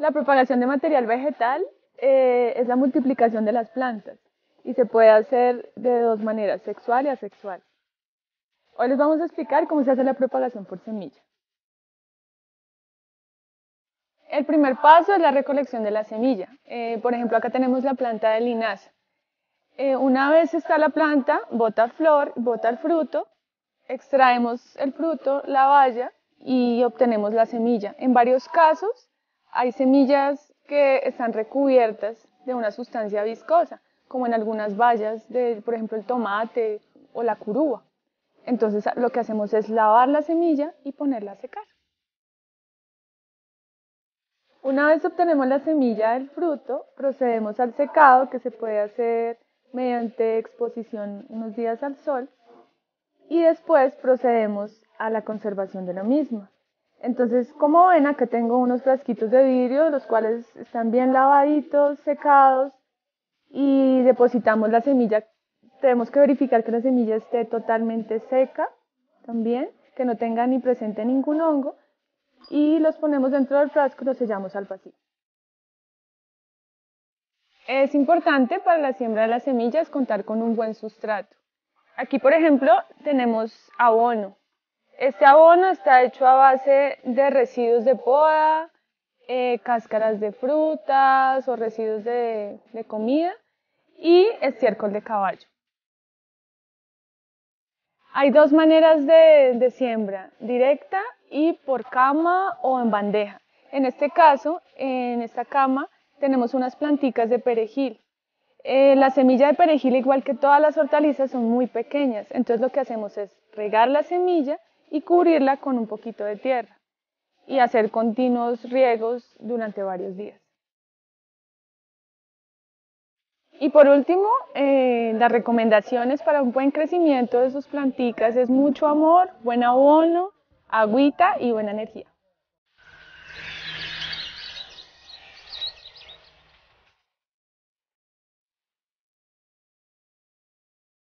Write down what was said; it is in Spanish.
La propagación de material vegetal es la multiplicación de las plantas y se puede hacer de dos maneras, sexual y asexual. Hoy les vamos a explicar cómo se hace la propagación por semilla. El primer paso es la recolección de la semilla. Por ejemplo, acá tenemos la planta de linaza. Una vez está la planta, bota flor, bota el fruto, extraemos el fruto, la baya y obtenemos la semilla. En varios casos hay semillas que están recubiertas de una sustancia viscosa, como en algunas bayas de, por ejemplo, el tomate o la curúa. Entonces lo que hacemos es lavar la semilla y ponerla a secar. Una vez obtenemos la semilla del fruto, procedemos al secado, que se puede hacer mediante exposición unos días al sol, y después procedemos a la conservación de la misma. Entonces, como ven, acá tengo unos frasquitos de vidrio, los cuales están bien lavaditos, secados, y depositamos la semilla. Tenemos que verificar que la semilla esté totalmente seca también, que no tenga ni presente ningún hongo, y los ponemos dentro del frasco y los sellamos al vacío. Es importante para la siembra de las semillas contar con un buen sustrato. Aquí, por ejemplo, tenemos abono. Este abono está hecho a base de residuos de poda, cáscaras de frutas o residuos de comida y estiércol de caballo. Hay dos maneras de siembra, directa y por cama o en bandeja. En este caso, en esta cama, tenemos unas planticas de perejil. La semilla de perejil, igual que todas las hortalizas, son muy pequeñas. Entonces lo que hacemos es regar la semilla y cubrirla con un poquito de tierra y hacer continuos riegos durante varios días. Y por último, las recomendaciones para un buen crecimiento de sus planticas es mucho amor, buen abono, agüita y buena energía.